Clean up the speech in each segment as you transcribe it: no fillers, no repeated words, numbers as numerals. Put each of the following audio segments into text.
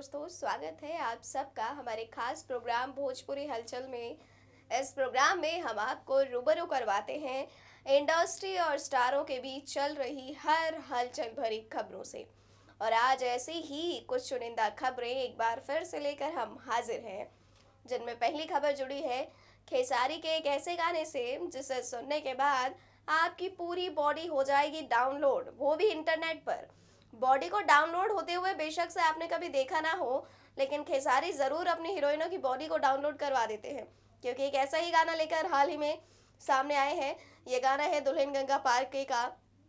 दोस्तों, स्वागत है आप सबका हमारे खास प्रोग्राम भोजपुरी हलचल में। इस प्रोग्राम में हम आपको रूबरू करवाते हैं इंडस्ट्री और स्टारों के बीच चल रही हर हलचल भरी खबरों से। और आज ऐसी ही कुछ चुनिंदा खबरें एक बार फिर से लेकर हम हाजिर हैं, जिनमें पहली खबर जुड़ी है खेसारी के एक ऐसे गाने से जिसे सुनने के बाद आपकी पूरी बॉडी हो जाएगी डाउनलोड, वो भी इंटरनेट पर। बॉडी को डाउनलोड होते हुए बेशक से आपने कभी देखा ना हो, लेकिन खेसारी ज़रूर अपनी हीरोइनों की बॉडी को डाउनलोड करवा देते हैं, क्योंकि एक ऐसा ही गाना लेकर हाल ही में सामने आए हैं। ये गाना है दुल्हन गंगा पार के का,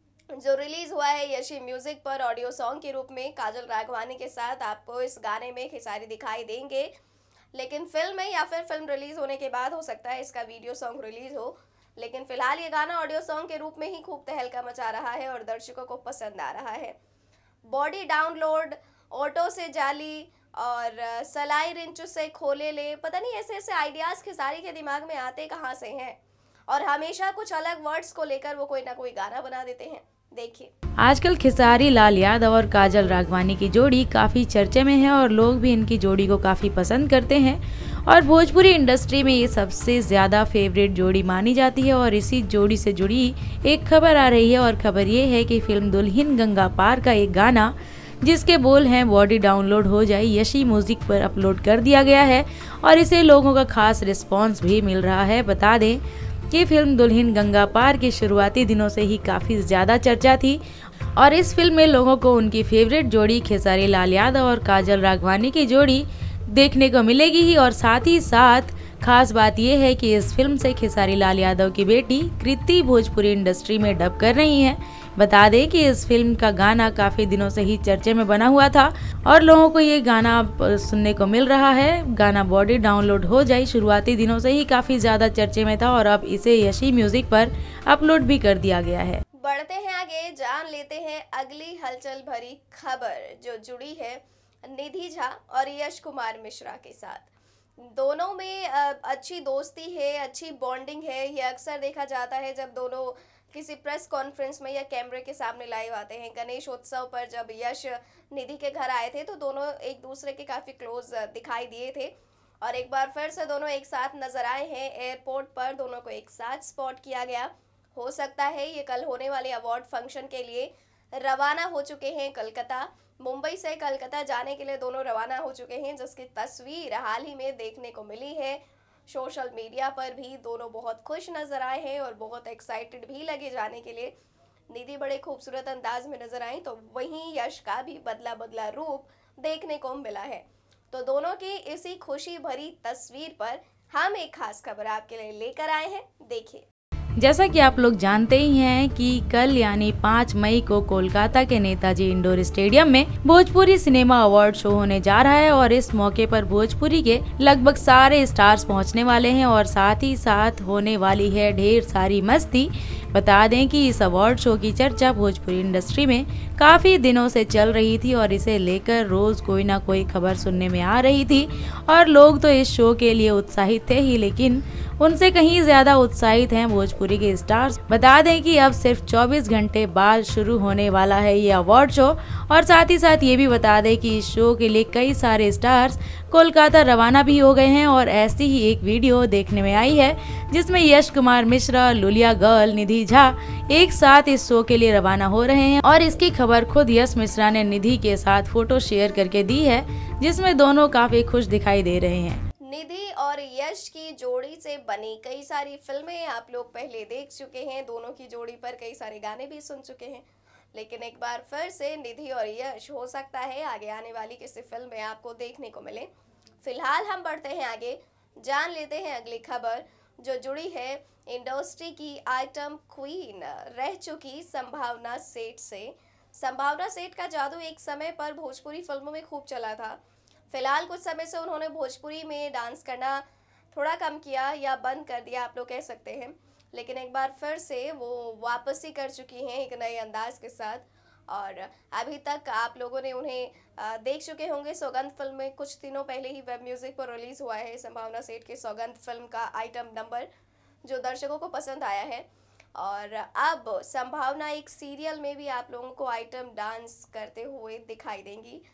जो रिलीज़ हुआ है यशी म्यूज़िक पर ऑडियो सॉन्ग के रूप में। काजल राघवानी के साथ आपको इस गाने में खेसारी दिखाई देंगे, लेकिन फिल्म में या फिर फिल्म रिलीज़ होने के बाद हो सकता है इसका वीडियो सॉन्ग रिलीज़ हो। लेकिन फिलहाल ये गाना ऑडियो सॉन्ग के रूप में ही खूब तहलका मचा रहा है और दर्शकों को पसंद आ रहा है। बॉडी डाउनलोड, ऑटो से जाली और सलाई रिंचू से खोले ले, पता नहीं ऐसे ऐसे आइडियाज़ खेसारी के दिमाग में आते कहाँ से हैं, और हमेशा कुछ अलग वर्ड्स को लेकर वो कोई ना कोई गाना बना देते हैं। देखिए, आजकल खेसारी लाल यादव और काजल राघवानी की जोड़ी काफ़ी चर्चे में है और लोग भी इनकी जोड़ी को काफ़ी पसंद करते हैं और भोजपुरी इंडस्ट्री में ये सबसे ज़्यादा फेवरेट जोड़ी मानी जाती है। और इसी जोड़ी से जुड़ी एक खबर आ रही है और खबर ये है कि फिल्म दुल्हन गंगा पार का एक गाना जिसके बोल हैं बॉडी डाउनलोड हो जाए, यशी म्यूजिक पर अपलोड कर दिया गया है और इसे लोगों का खास रिस्पॉन्स भी मिल रहा है। बता दें कि फिल्म दुल्हन गंगा पार के शुरुआती दिनों से ही काफ़ी ज़्यादा चर्चा थी और इस फिल्म में लोगों को उनकी फेवरेट जोड़ी खेसारी लाल यादव और काजल राघवानी की जोड़ी देखने को मिलेगी ही। और साथ ही साथ खास बात यह है कि इस फिल्म से खेसारी लाल यादव की बेटी कृति भोजपुरी इंडस्ट्री में डब कर रही हैं। बता दें कि इस फिल्म का गाना काफ़ी दिनों से ही चर्चे में बना हुआ था और लोगों को ये गाना सुनने को मिल रहा है। गाना बॉडी डाउनलोड हो जाए शुरुआती दिनों से ही काफ़ी ज़्यादा चर्चे में था और अब इसे यशी म्यूजिक पर अपलोड भी कर दिया गया है। बढ़ते हैं आगे, जान लेते हैं अगली हलचल भरी खबर जो जुड़ी है निधि झा और यश कुमार मिश्रा के साथ। दोनों में अच्छी दोस्ती है, अच्छी बॉन्डिंग है। ये अक्सर देखा जाता है जब दोनों किसी प्रेस कॉन्फ्रेंस में या कैमरे के सामने लाइव आते हैं। गणेश उत्सव पर जब यश निधि के घर आए थे तो दोनों एक दूसरे के काफ़ी क्लोज दिखाई दिए थे और एक बार फिर से दोनों एक साथ नजर आए हैं। एयरपोर्ट पर दोनों को एक साथ स्पॉट किया गया। हो सकता है ये कल होने वाले अवार्ड फंक्शन के लिए रवाना हो चुके हैं कलकत्ता। मुंबई से कलकत्ता जाने के लिए दोनों रवाना हो चुके हैं, जिसकी तस्वीर हाल ही में देखने को मिली है। सोशल मीडिया पर भी दोनों बहुत खुश नजर आए हैं और बहुत एक्साइटेड भी लगे जाने के लिए। निधि बड़े खूबसूरत अंदाज में नजर आई तो वहीं यश का भी बदला बदला रूप देखने को मिला है। तो दोनों की इसी खुशी भरी तस्वीर पर हम एक खास खबर आपके लिए लेकर आए हैं, देखिए। जैसा कि आप लोग जानते ही हैं कि कल यानी 5 मई को कोलकाता के नेताजी इंडोर स्टेडियम में भोजपुरी सिनेमा अवार्ड शो होने जा रहा है और इस मौके पर भोजपुरी के लगभग सारे स्टार्स पहुंचने वाले हैं और साथ ही साथ होने वाली है ढेर सारी मस्ती। बता दें कि इस अवार्ड शो की चर्चा भोजपुरी इंडस्ट्री में काफी दिनों से चल रही थी और इसे लेकर रोज कोई ना कोई खबर सुनने में आ रही थी और लोग तो इस शो के लिए उत्साहित थे ही, लेकिन उनसे कहीं ज्यादा उत्साहित हैं भोजपुरी के स्टार्स। बता दें कि अब सिर्फ 24 घंटे बाद शुरू होने वाला है ये अवार्ड शो और साथ ही साथ ये भी बता दें कि इस शो के लिए कई सारे स्टार्स कोलकाता रवाना भी हो गए हैं और ऐसी ही एक वीडियो देखने में आई है जिसमें यश कुमार मिश्रा, लुलिया गर्ल, निधि झा एक साथ इस शो के लिए रवाना हो रहे हैं और इसकी खबर खुद यश मिश्रा ने निधि के साथ फोटो शेयर करके दी है, जिसमें दोनों काफी खुश दिखाई दे रहे हैं। निधि और यश की जोड़ी से बनी कई सारी फिल्में आप लोग पहले देख चुके हैं, दोनों की जोड़ी पर कई सारे गाने भी सुन चुके हैं, लेकिन एक बार फिर से निधि और यश हो सकता है आगे आने वाली किसी फिल्म में आपको देखने को मिले। फिलहाल हम बढ़ते हैं आगे, जान लेते हैं अगली खबर जो जुड़ी है इंडस्ट्री की आइटम क्वीन रह चुकी संभावना सेठ से। संभावना सेठ का जादू एक समय पर भोजपुरी फिल्मों में खूब चला था। फिलहाल कुछ समय से उन्होंने भोजपुरी में डांस करना थोड़ा कम किया या बंद कर दिया आप लोग कह सकते हैं, लेकिन एक बार फिर से वो वापसी कर चुकी हैं एक नए अंदाज के साथ। और अभी तक आप लोगों ने उन्हें देख चुके होंगे सौगंध फिल्म में। कुछ दिनों पहले ही वेब म्यूज़िक पर रिलीज़ हुआ है संभावना सेठ के सौगंध फिल्म का आइटम नंबर, जो दर्शकों को पसंद आया है। और अब संभावना एक सीरियल में भी आप लोगों को आइटम डांस करते हुए दिखाई देंगी।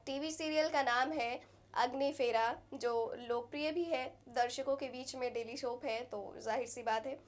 टीवी सीरियल का नाम है अग्नि फेरा, जो लोकप्रिय भी है, दर्शकों के बीच में डेली सोप है, तो जाहिर सी बात है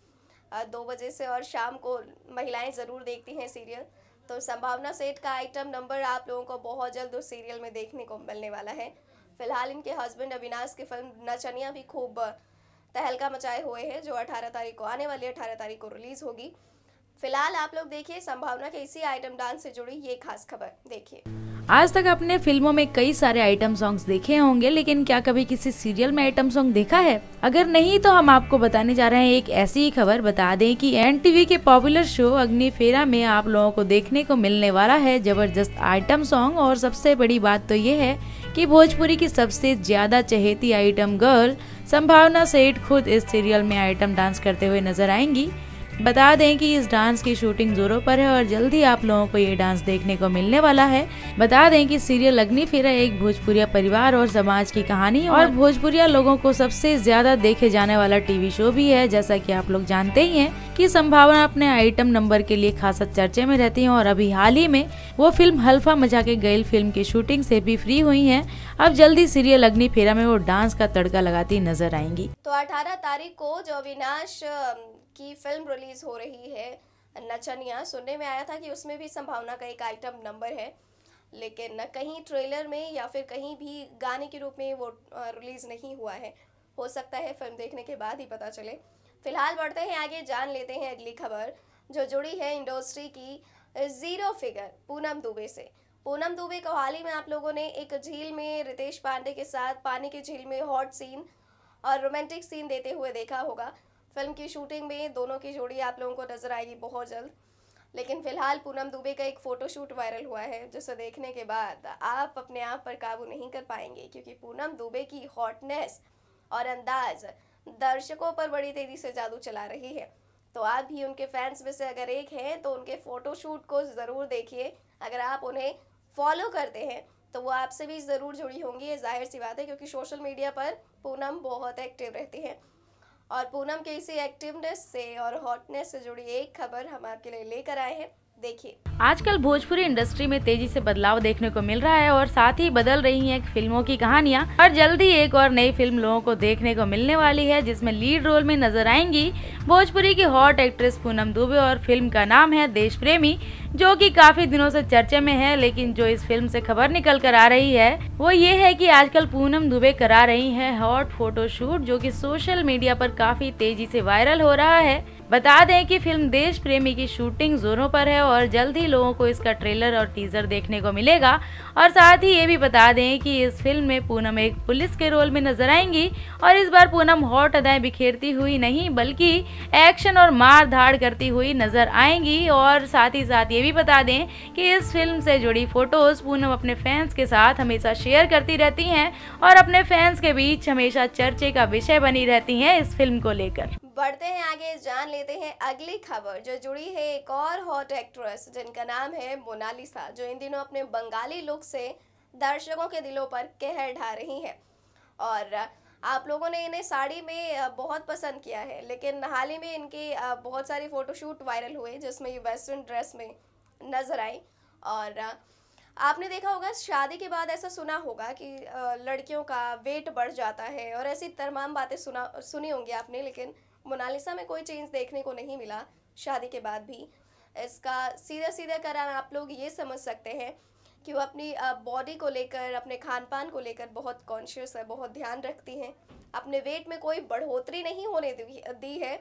2 बजे से और शाम को महिलाएं ज़रूर देखती हैं सीरियल। तो संभावना सेठ का आइटम नंबर आप लोगों को बहुत जल्द उस सीरियल में देखने को मिलने वाला है। फिलहाल इनके हस्बैंड अविनाश की फिल्म नचनिया भी खूब तहलका मचाए हुए हैं, जो 18 तारीख को, आने वाली 18 तारीख को रिलीज़ होगी। फिलहाल आप लोग देखिए संभावना के इसी आइटम डांस से जुड़ी ये खास खबर, देखिए। आज तक आपने फिल्मों में कई सारे आइटम सॉन्ग्स देखे होंगे, लेकिन क्या कभी किसी सीरियल में आइटम सॉन्ग देखा है? अगर नहीं तो हम आपको बताने जा रहे हैं एक ऐसी ही खबर। बता दें कि एनटीवी के पॉपुलर शो अग्नि फेरा में आप लोगों को देखने को मिलने वाला है जबरदस्त आइटम सॉन्ग। और सबसे बड़ी बात तो ये है कि भोजपुरी की सबसे ज्यादा चहेती आइटम गर्ल संभावना सेठ खुद इस सीरियल में आइटम डांस करते हुए नजर आएंगी। बता दें कि इस डांस की शूटिंग जोरों पर है और जल्द ही आप लोगों को ये डांस देखने को मिलने वाला है। बता दें कि सीरियल अग्नि फेरा एक भोजपुरिया परिवार और समाज की कहानी और भोजपुरिया लोगों को सबसे ज्यादा देखे जाने वाला टीवी शो भी है। जैसा कि आप लोग जानते ही हैं कि संभावना अपने आइटम नंबर के लिए खासा चर्चे में रहती हैं और अभी हाल ही में वो फिल्म हल्फा मचा के गईल फिल्म की शूटिंग से भी फ्री हुई हैं। अब जल्दी सीरियल अग्नि फेरा में वो डांस का तड़का लगाती नजर आएंगी। तो 18 तारीख को जो अविनाश की फिल्म रिलीज हो रही है नचनिया, सुनने में आया था कि उसमें भी संभावना का एक आइटम नंबर है, लेकिन कहीं ट्रेलर में या फिर कहीं भी गाने के रूप में वो रिलीज नहीं हुआ है। हो सकता है फिल्म देखने के बाद ही पता चले। फिलहाल बढ़ते हैं आगे, जान लेते हैं अगली खबर जो जुड़ी है इंडस्ट्री की जीरो फिगर पूनम दुबे से। पूनम दुबे को हाल ही में आप लोगों ने एक झील में रितेश पांडे के साथ पानी की झील में हॉट सीन और रोमांटिक सीन देते हुए देखा होगा। फिल्म की शूटिंग में दोनों की जोड़ी आप लोगों को नजर आएगी बहुत जल्द। लेकिन फिलहाल पूनम दुबे का एक फोटोशूट वायरल हुआ है, जिसे देखने के बाद आप अपने आप पर काबू नहीं कर पाएंगे, क्योंकि पूनम दुबे की हॉटनेस और अंदाज दर्शकों पर बड़ी तेजी से जादू चला रही है। तो आप भी उनके फैंस में से अगर एक हैं तो उनके फोटोशूट को ज़रूर देखिए। अगर आप उन्हें फॉलो करते हैं तो वो आपसे भी ज़रूर जुड़ी होंगी, ये जाहिर सी बात है, क्योंकि सोशल मीडिया पर पूनम बहुत एक्टिव रहती हैं। और पूनम के इसी एक्टिवनेस से और हॉटनेस से जुड़ी एक खबर हम आपके लिए लेकर आए हैं, देखिए। आजकल भोजपुरी इंडस्ट्री में तेजी से बदलाव देखने को मिल रहा है और साथ ही बदल रही हैं फिल्मों की कहानियां। और जल्दी एक और नई फिल्म लोगों को देखने को मिलने वाली है, जिसमें लीड रोल में नजर आएंगी भोजपुरी की हॉट एक्ट्रेस पूनम दुबे। और फिल्म का नाम है देश प्रेमी, जो कि काफी दिनों से चर्चे में है। लेकिन जो इस फिल्म से खबर निकल कर आ रही है वो ये है कि आजकल पूनम दुबे करा रही हैं हॉट फोटोशूट, जो कि सोशल मीडिया पर काफी तेजी से वायरल हो रहा है। बता दें कि फिल्म देश प्रेमी की शूटिंग जोरों पर है और जल्द ही लोगों को इसका ट्रेलर और टीजर देखने को मिलेगा। और साथ ही ये भी बता दें कि इस फिल्म में पूनम एक पुलिस के रोल में नजर आएंगी। और इस बार पूनम हॉट अदाएं बिखेरती हुई नहीं, बल्कि एक्शन और मार धाड़ करती हुई नजर आएंगी। और साथ ही साथ ये भी बता दें कि इस फिल्म से जुड़ी फोटोज पूनम अपने फैंस के साथ हमेशा शेयर करती रहती हैं और अपने फैंस के बीच हमेशा चर्चे का विषय बनी रहती हैं इस फिल्म को लेकर। बढ़ते हैं आगे, जान लेते हैं अगली खबर जो जुड़ी है एक और हॉट एक्ट्रेस जिनका नाम है मोनालिसा, जो इन दिनों अपने बंगाली लुक से दर्शकों के दिलों पर कहर ढा रही हैं। और आप लोगों ने इन्हें साड़ी में बहुत पसंद किया है, लेकिन हाल ही में इनके बहुत सारे फोटोशूट वायरल हुए जिसमें ये वेस्टर्न ड्रेस में नजर आई। और आपने देखा होगा शादी के बाद ऐसा सुना होगा कि लड़कियों का वेट बढ़ जाता है और ऐसी तमाम बातें सुनी होंगी आपने, लेकिन मोनालिसा में कोई चेंज देखने को नहीं मिला शादी के बाद भी। इसका सीधा कारण आप लोग ये समझ सकते हैं कि वो अपनी बॉडी को लेकर, अपने खान पान को लेकर बहुत कॉन्शियस है, बहुत ध्यान रखती हैं। अपने वेट में कोई बढ़ोतरी नहीं होने दी है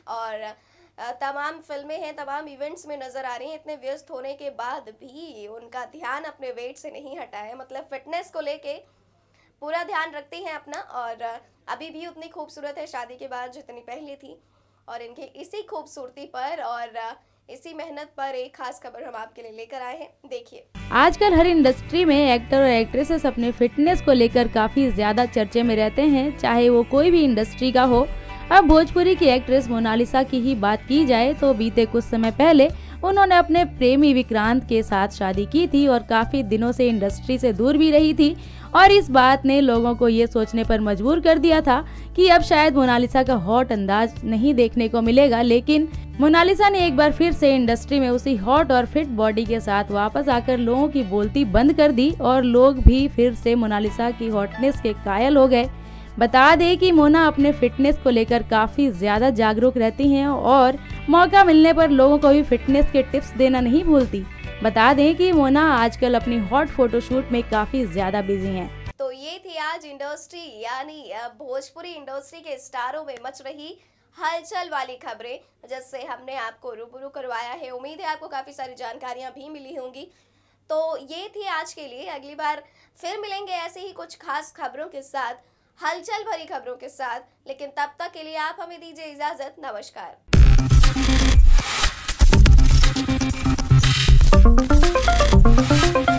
और तमाम फिल्में हैं, तमाम इवेंट्स में नज़र आ रही हैं। इतने व्यस्त होने के बाद भी उनका ध्यान अपने वेट से नहीं हटा है, मतलब फिटनेस को लेके पूरा ध्यान रखती हैं अपना। और अभी भी उतनी खूबसूरत है शादी के बाद जितनी पहले थी। और इनके इसी खूबसूरती पर और इसी मेहनत पर एक खास खबर हम आपके लिए लेकर आए हैं, देखिए। आजकल हर इंडस्ट्री में एक्टर और एक्ट्रेसेस अपने फिटनेस को लेकर काफी ज्यादा चर्चे में रहते हैं, चाहे वो कोई भी इंडस्ट्री का हो। अब भोजपुरी की एक्ट्रेस मोनालिसा की ही बात की जाए तो बीते कुछ समय पहले उन्होंने अपने प्रेमी विक्रांत के साथ शादी की थी और काफी दिनों से इंडस्ट्री से दूर भी रही थी और इस बात ने लोगों को ये सोचने पर मजबूर कर दिया था कि अब शायद मोनालिसा का हॉट अंदाज नहीं देखने को मिलेगा। लेकिन मोनालिसा ने एक बार फिर से इंडस्ट्री में उसी हॉट और फिट बॉडी के साथ वापस आकर लोगों की बोलती बंद कर दी और लोग भी फिर से मोनालिसा की हॉटनेस के कायल हो गए। बता दें कि मोना अपने फिटनेस को लेकर काफी ज्यादा जागरूक रहती हैं और मौका मिलने पर लोगों को भी फिटनेस के टिप्स देना नहीं भूलती। बता दें कि मोना आजकल अपनी हॉट फोटोशूट में काफी ज्यादा बिजी हैं। तो ये थी आज इंडस्ट्री यानी भोजपुरी इंडस्ट्री के स्टारों में मच रही हलचल वाली खबरें, जिससे हमने आपको रूबरू करवाया है। उम्मीद है आपको काफी सारी जानकारियां भी मिली होंगी। तो ये थी आज के लिए। अगली बार फिर मिलेंगे ऐसे ही कुछ खास खबरों के साथ, हलचल भरी खबरों के साथ। लेकिन तब तक के लिए आप हमें दीजिए इजाजत। नमस्कार।